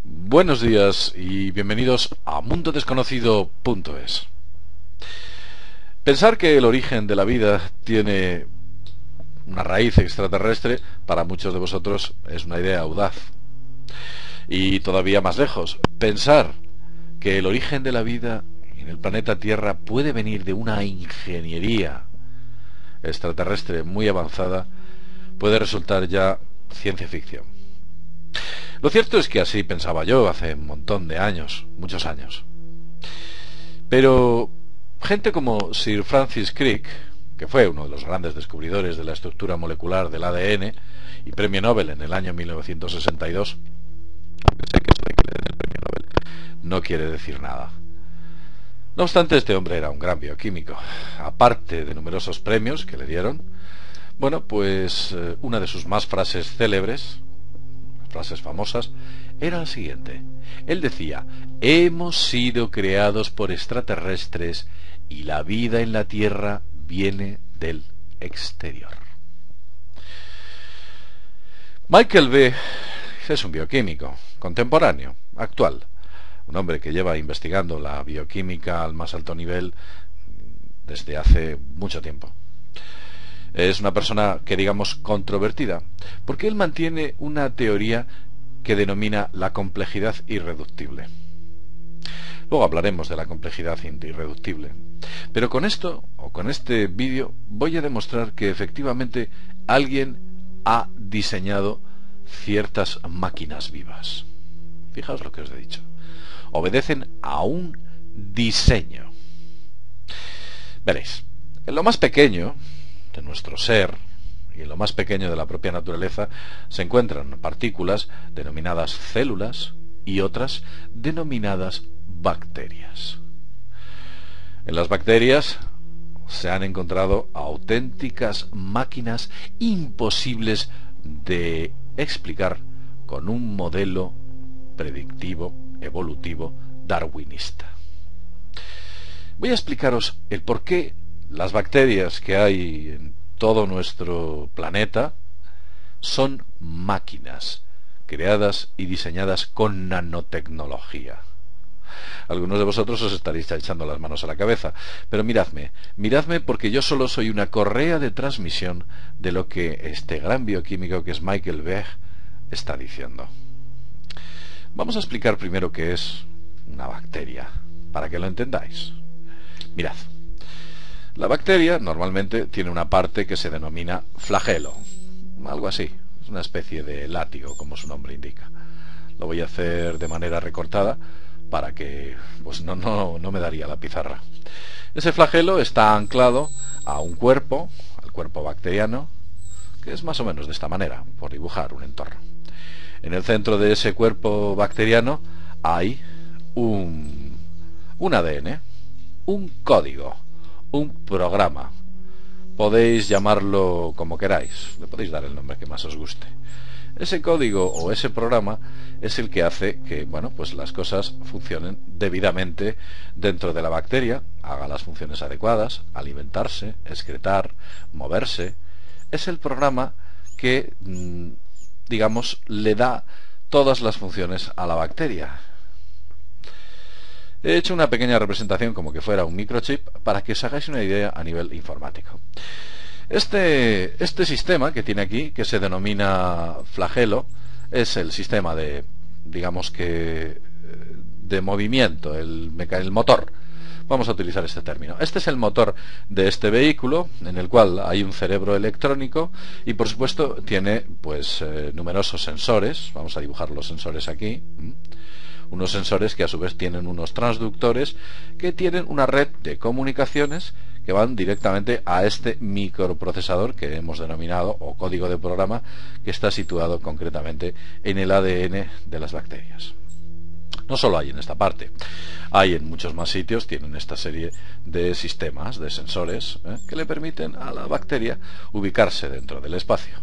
Buenos días y bienvenidos a mundodesconocido.es. Pensar que el origen de la vida tiene una raíz extraterrestre para muchos de vosotros es una idea audaz. Y todavía más lejos, pensar que el origen de la vida en el planeta Tierra puede venir de una ingeniería extraterrestre muy avanzada puede resultar ya ciencia ficción. Lo cierto es que así pensaba yo hace un montón de años, muchos años. Pero gente como Sir Francis Crick, que fue uno de los grandes descubridores de la estructura molecular del ADN y premio Nobel en el año 1962, aunque sé que eso de que le den el premio Nobel no quiere decir nada. No obstante, este hombre era un gran bioquímico. Aparte de numerosos premios que le dieron, bueno, pues una de sus más frases famosas, era la siguiente. Él decía: hemos sido creados por extraterrestres y la vida en la Tierra viene del exterior. Michael B. es un bioquímico contemporáneo, actual, un hombre que lleva investigando la bioquímica al más alto nivel desde hace mucho tiempo. Es una persona que digamos controvertida, porque él mantiene una teoría que denomina la complejidad irreductible. Luego hablaremos de la complejidad irreductible. Pero con esto, o con este vídeo, voy a demostrar que efectivamente alguien ha diseñado ciertas máquinas vivas. Fijaos lo que os he dicho. Obedecen a un diseño. Veréis, en lo más pequeño de nuestro ser y en lo más pequeño de la propia naturaleza se encuentran partículas denominadas células y otras denominadas bacterias. En las bacterias se han encontrado auténticas máquinas imposibles de explicar con un modelo predictivo, evolutivo, darwinista. Voy a explicaros el por qué las bacterias que hay en todo nuestro planeta son máquinas creadas y diseñadas con nanotecnología. Algunos de vosotros os estaréis echando las manos a la cabeza, pero miradme porque yo solo soy una correa de transmisión de lo que este gran bioquímico que es Michael Behe está diciendo. Vamos a explicar primero qué es una bacteria, para que lo entendáis. Mirad. La bacteria normalmente tiene una parte que se denomina flagelo, algo así, es una especie de látigo, como su nombre indica. Lo voy a hacer de manera recortada para que pues no me daría la pizarra. Ese flagelo está anclado a un cuerpo, al cuerpo bacteriano, que es más o menos de esta manera, por dibujar un entorno. En el centro de ese cuerpo bacteriano hay un ADN, un código, un programa. Podéis llamarlo como queráis, le podéis dar el nombre que más os guste. Ese código o ese programa es el que hace que, bueno, pues las cosas funcionen debidamente dentro de la bacteria, haga las funciones adecuadas, alimentarse, excretar, moverse. Es el programa que, digamos, le da todas las funciones a la bacteria. He hecho una pequeña representación como que fuera un microchip para que os hagáis una idea a nivel informático. Este sistema que tiene aquí, que se denomina flagelo, es el sistema de, digamos que, de movimiento, el motor. Vamos a utilizar este término. Este es el motor de este vehículo, en el cual hay un cerebro electrónico y por supuesto tiene pues numerosos sensores. Vamos a dibujar los sensores aquí. Unos sensores que a su vez tienen unos transductores que tienen una red de comunicaciones que van directamente a este microprocesador que hemos denominado, o código de programa, que está situado concretamente en el ADN de las bacterias. No solo hay en esta parte, hay en muchos más sitios, tienen esta serie de sistemas, de sensores, que le permiten a la bacteria ubicarse dentro del espacio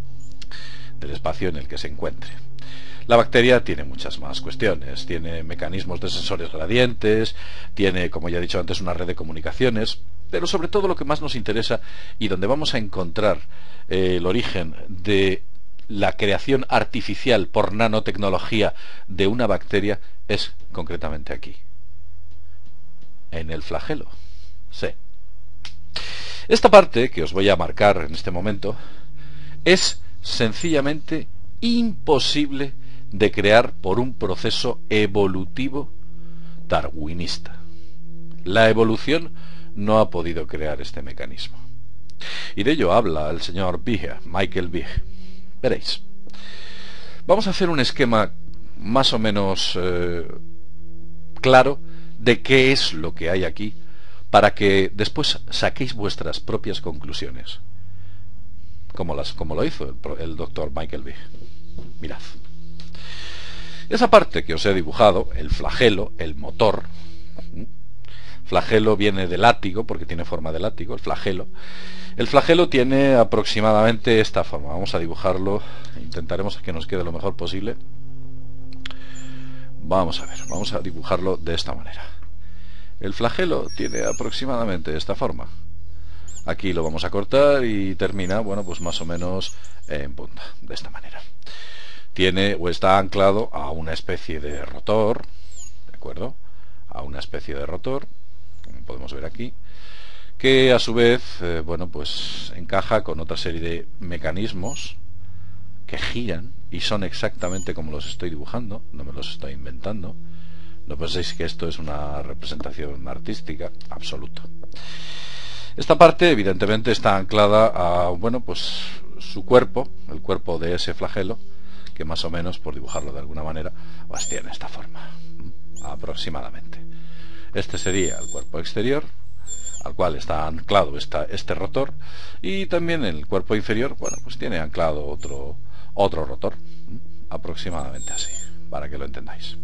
en el que se encuentre. La bacteria tiene muchas más cuestiones, tiene mecanismos de sensores gradientes, tiene, como ya he dicho antes, una red de comunicaciones, pero sobre todo lo que más nos interesa y donde vamos a encontrar el origen de la creación artificial por nanotecnología de una bacteria es concretamente aquí, en el flagelo. Sí. Esta parte que os voy a marcar en este momento es sencillamente imposible de crear por un proceso evolutivo darwinista. La evolución no ha podido crear este mecanismo. Y de ello habla el señor Bigge, Michael Bigge. Veréis. Vamos a hacer un esquema más o menos claro de qué es lo que hay aquí, para que después saquéis vuestras propias conclusiones, como lo hizo el doctor Michael Bigge. Mirad. Esa parte que os he dibujado, el flagelo, el motor. Flagelo viene de látigo, porque tiene forma de látigo, el flagelo. El flagelo tiene aproximadamente esta forma. Vamos a dibujarlo, intentaremos que nos quede lo mejor posible. Vamos a ver, vamos a dibujarlo de esta manera. El flagelo tiene aproximadamente esta forma. Aquí lo vamos a cortar y termina, bueno, pues más o menos en punta, de esta manera. Tiene o está anclado a una especie de rotor, ¿de acuerdo? A una especie de rotor, como podemos ver aquí, que a su vez, bueno, pues encaja con otra serie de mecanismos que giran y son exactamente como los estoy dibujando, no me los estoy inventando. No penséis que esto es una representación artística, absoluto. Esta parte evidentemente está anclada a, bueno, pues su cuerpo, el cuerpo de ese flagelo, que más o menos, por dibujarlo de alguna manera, pues tiene esta forma, aproximadamente. Este sería el cuerpo exterior, al cual está anclado este rotor, y también el cuerpo inferior, bueno, pues tiene anclado otro rotor, aproximadamente así, para que lo entendáis.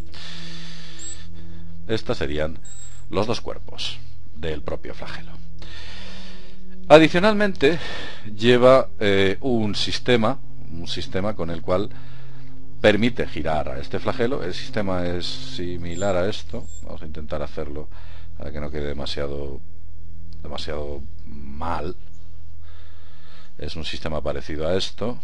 Estos serían los dos cuerpos del propio flagelo. Adicionalmente lleva un sistema con el cual permite girar a este flagelo. El sistema es similar a esto. Vamos a intentar hacerlo para que no quede demasiado mal. Es un sistema parecido a esto,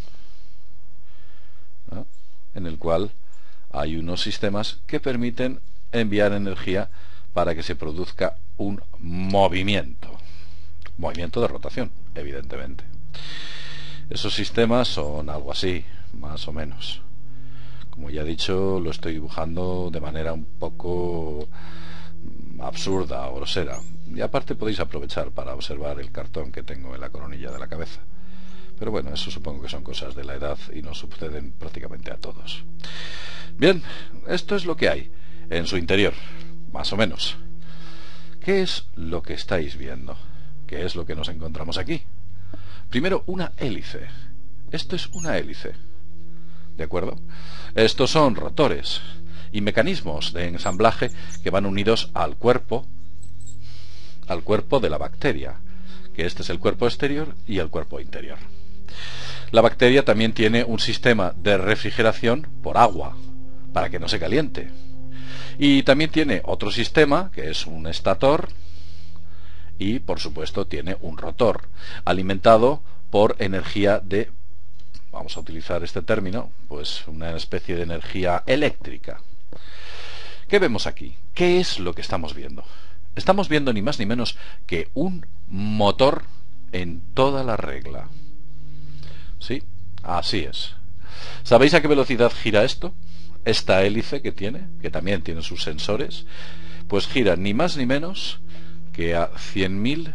¿no? En el cual hay unos sistemas que permiten enviar energía para que se produzca un movimiento de rotación, evidentemente. Esos sistemas son algo así, más o menos. Como ya he dicho, lo estoy dibujando de manera un poco absurda o grosera, y aparte podéis aprovechar para observar el cartón que tengo en la coronilla de la cabeza. Pero bueno, eso supongo que son cosas de la edad y nos suceden prácticamente a todos. Bien, esto es lo que hay en su interior, más o menos. ¿Qué es lo que estáis viendo? ¿Qué es lo que nos encontramos aquí? Primero, una hélice. Esto es una hélice, ¿de acuerdo? Estos son rotores y mecanismos de ensamblaje que van unidos al cuerpo de la bacteria, que este es el cuerpo exterior y el cuerpo interior. La bacteria también tiene un sistema de refrigeración por agua, para que no se caliente. Y también tiene otro sistema, que es un estator, y por supuesto tiene un rotor, alimentado por energía de, vamos a utilizar este término, pues una especie de energía eléctrica. ¿Qué vemos aquí? ¿Qué es lo que estamos viendo? Estamos viendo ni más ni menos que un motor en toda la regla. ¿Sí? Así es. ¿Sabéis a qué velocidad gira esto? Esta hélice que tiene, que también tiene sus sensores, pues gira ni más ni menos que a 100.000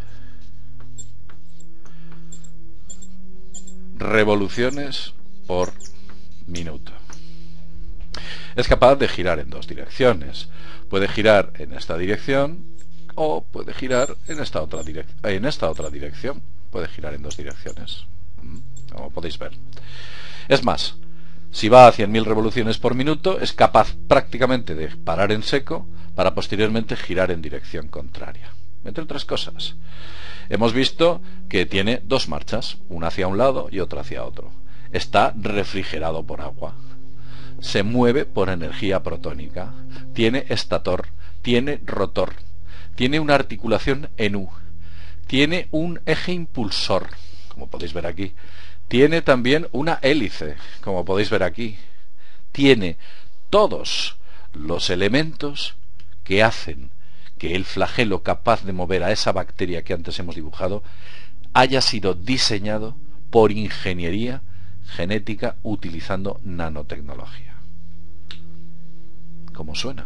revoluciones por minuto. Es capaz de girar en dos direcciones. Puede girar en esta dirección o puede girar en esta otra dirección. Puede girar en dos direcciones, como podéis ver. Es más, si va a 100.000 revoluciones por minuto, es capaz prácticamente de parar en seco para posteriormente girar en dirección contraria. Entre otras cosas, hemos visto que tiene dos marchas, una hacia un lado y otra hacia otro. Está refrigerado por agua. Se mueve por energía protónica. Tiene estator, tiene rotor, tiene una articulación en U, tiene un eje impulsor, como podéis ver aquí, Tiene también una hélice, como podéis ver aquí. Tiene todos los elementos que hacen que el flagelo capaz de mover a esa bacteria que antes hemos dibujado haya sido diseñado por ingeniería genética utilizando nanotecnología. ¿Cómo suena?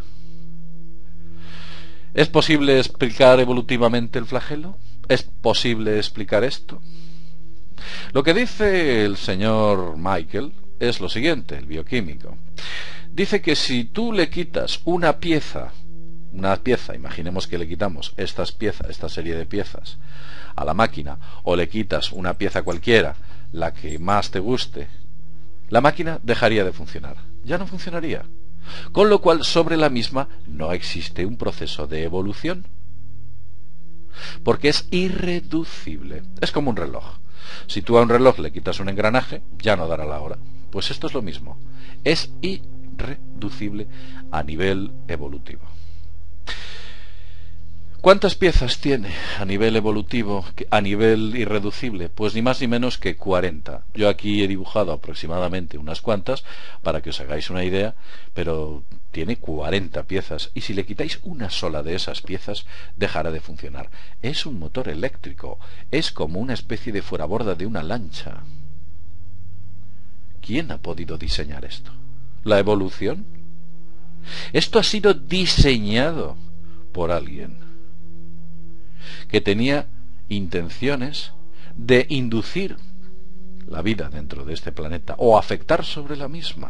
¿Es posible explicar evolutivamente el flagelo? ¿Es posible explicar esto? Lo que dice el señor Michael es lo siguiente, el bioquímico. Dice que si tú le quitas una pieza, imaginemos que le quitamos esta serie de piezas a la máquina, o le quitas una pieza cualquiera, la que más te guste, la máquina dejaría de funcionar, ya no funcionaría. Con lo cual, sobre la misma no existe un proceso de evolución, porque es irreducible. Es como un reloj. Si tú a un reloj le quitas un engranaje, ya no dará la hora. Pues esto es lo mismo. Es irreducible a nivel evolutivo. ¿Cuántas piezas tiene a nivel evolutivo, a nivel irreducible? Pues ni más ni menos que 40. Yo aquí he dibujado aproximadamente unas cuantas para que os hagáis una idea, pero tiene 40 piezas y si le quitáis una sola de esas piezas dejará de funcionar. Es un motor eléctrico, es como una especie de fueraborda de una lancha. ¿Quién ha podido diseñar esto? ¿La evolución? Esto ha sido diseñado por alguien que tenía intenciones de inducir la vida dentro de este planeta o afectar sobre la misma.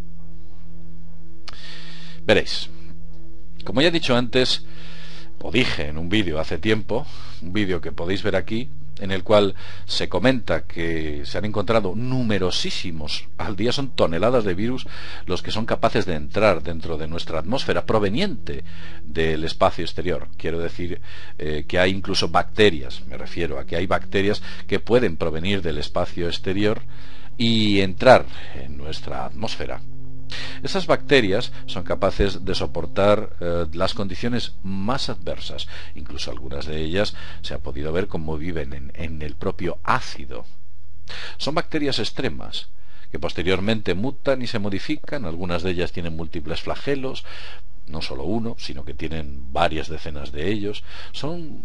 Veréis, como ya he dicho antes, o dije en un vídeo hace tiempo, un vídeo que podéis ver aquí, en el cual se comenta que se han encontrado numerosísimos, al día son toneladas de virus los que son capaces de entrar dentro de nuestra atmósfera proveniente del espacio exterior. Quiero decir que hay incluso bacterias, me refiero a que hay bacterias que pueden provenir del espacio exterior y entrar en nuestra atmósfera. Esas bacterias son capaces de soportar las condiciones más adversas. Incluso algunas de ellas se ha podido ver cómo viven en el propio ácido. Son bacterias extremas que posteriormente mutan y se modifican. Algunas de ellas tienen múltiples flagelos, no solo uno, sino que tienen varias decenas de ellos. Son,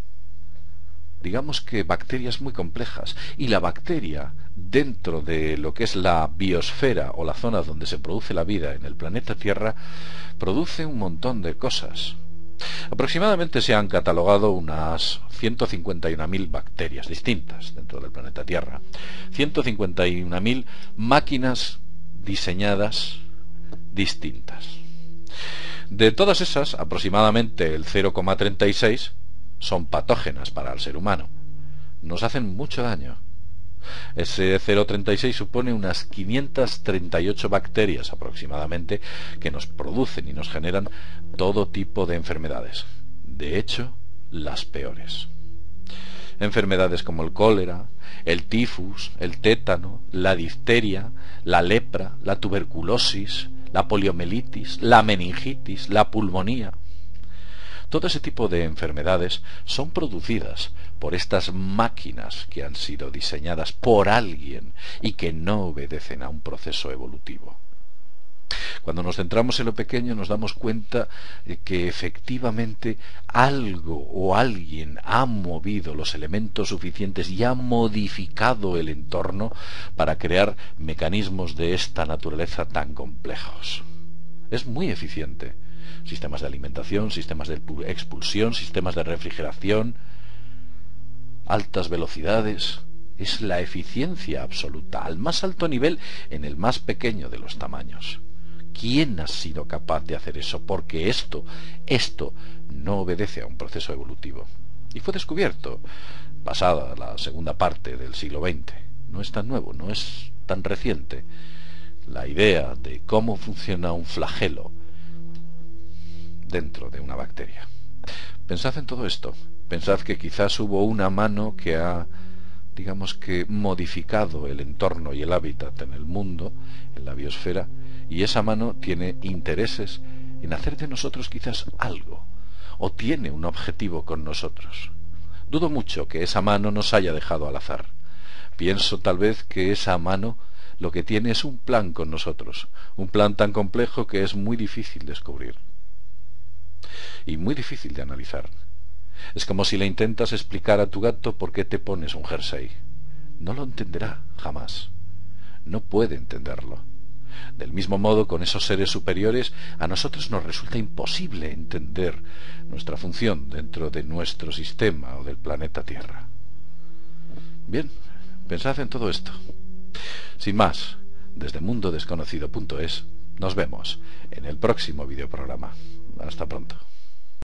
digamos que, bacterias muy complejas. Y la bacteria, dentro de lo que es la biosfera o la zona donde se produce la vida en el planeta Tierra, produce un montón de cosas. Aproximadamente se han catalogado unas 151.000 bacterias distintas dentro del planeta Tierra. 151.000 máquinas diseñadas distintas. De todas esas, aproximadamente el 0,36 son patógenas para el ser humano. Nos hacen mucho daño. Ese 0,36 supone unas 538 bacterias aproximadamente que nos producen y nos generan todo tipo de enfermedades. De hecho, las peores. Enfermedades como el cólera, el tifus, el tétano, la difteria, la lepra, la tuberculosis, la poliomielitis, la meningitis, la pulmonía. Todo ese tipo de enfermedades son producidas por estas máquinas que han sido diseñadas por alguien y que no obedecen a un proceso evolutivo. Cuando nos centramos en lo pequeño nos damos cuenta de que efectivamente algo o alguien ha movido los elementos suficientes y ha modificado el entorno para crear mecanismos de esta naturaleza tan complejos. Es muy eficiente. Sistemas de alimentación, sistemas de expulsión, sistemas de refrigeración, altas velocidades. Es la eficiencia absoluta, al más alto nivel, en el más pequeño de los tamaños. ¿Quién ha sido capaz de hacer eso? Porque esto no obedece a un proceso evolutivo. Y fue descubierto pasada la segunda parte del siglo XX. No es tan nuevo, no es tan reciente. La idea de cómo funciona un flagelo dentro de una bacteria. Pensad en todo esto. Pensad que quizás hubo una mano que ha, digamos que, modificado el entorno y el hábitat en el mundo, en la biosfera, y esa mano tiene intereses en hacer de nosotros quizás algo, o tiene un objetivo con nosotros. Dudo mucho que esa mano nos haya dejado al azar. Pienso tal vez que esa mano lo que tiene es un plan con nosotros, un plan tan complejo que es muy difícil descubrir y muy difícil de analizar. Es como si le intentas explicar a tu gato por qué te pones un jersey. No lo entenderá jamás. No puede entenderlo. Del mismo modo, con esos seres superiores, a nosotros nos resulta imposible entender nuestra función dentro de nuestro sistema o del planeta Tierra. Bien, pensad en todo esto. Sin más, desde mundodesconocido.es nos vemos en el próximo videoprograma. Hasta pronto.